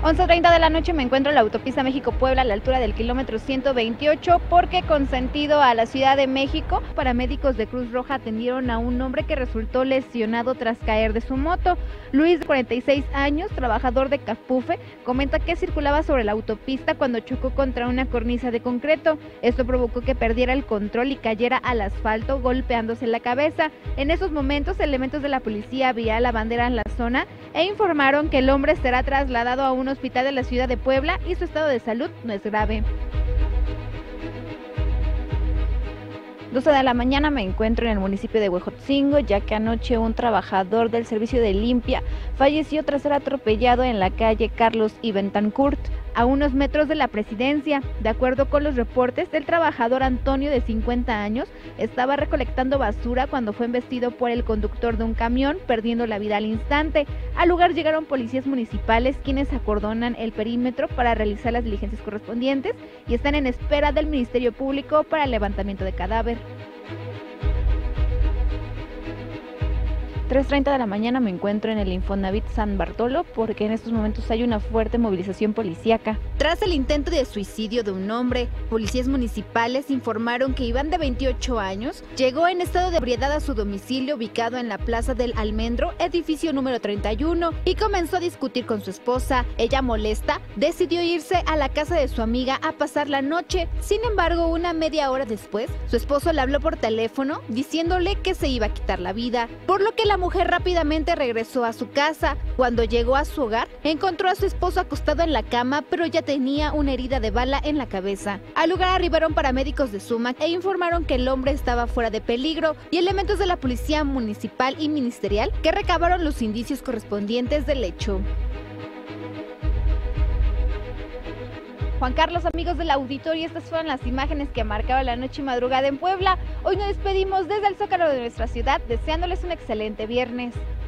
11:30 de la noche me encuentro en la autopista México-Puebla a la altura del kilómetro 128 porque con sentido a la Ciudad de México, paramédicos de Cruz Roja atendieron a un hombre que resultó lesionado tras caer de su moto. Luis, de 46 años, trabajador de Capufe, comenta que circulaba sobre la autopista cuando chocó contra una cornisa de concreto. Esto provocó que perdiera el control y cayera al asfalto golpeándose la cabeza. En esos momentos, elementos de la policía vial abanderan la zona e informaron que el hombre será trasladado a un hospital de la ciudad de Puebla y su estado de salud no es grave. 12 de la mañana me encuentro en el municipio de Huejotzingo, ya que anoche un trabajador del servicio de limpia falleció tras ser atropellado en la calle Carlos y Bentancourt, a unos metros de la presidencia. De acuerdo con los reportes, el trabajador Antonio, de 50 años, estaba recolectando basura cuando fue embestido por el conductor de un camión, perdiendo la vida al instante. Al lugar llegaron policías municipales, quienes acordonan el perímetro para realizar las diligencias correspondientes y están en espera del Ministerio Público para el levantamiento de cadáver. 3:30 de la mañana me encuentro en el Infonavit San Bartolo porque en estos momentos hay una fuerte movilización policíaca. Tras el intento de suicidio de un hombre, policías municipales informaron que Iván, de 28 años, llegó en estado de ebriedad a su domicilio ubicado en la Plaza del Almendro, edificio número 31, y comenzó a discutir con su esposa. Ella, molesta, decidió irse a la casa de su amiga a pasar la noche. Sin embargo, una media hora después, su esposo le habló por teléfono diciéndole que se iba a quitar la vida, por lo que la mujer rápidamente regresó a su casa. Cuando llegó a su hogar, encontró a su esposo acostado en la cama, pero ya tenía una herida de bala en la cabeza. Al lugar arribaron paramédicos de SUMAC e informaron que el hombre estaba fuera de peligro, y elementos de la policía municipal y ministerial que recabaron los indicios correspondientes del hecho. Juan Carlos, amigos del auditorio, estas fueron las imágenes que marcaron la noche y madrugada en Puebla. Hoy nos despedimos desde el Zócalo de nuestra ciudad, deseándoles un excelente viernes.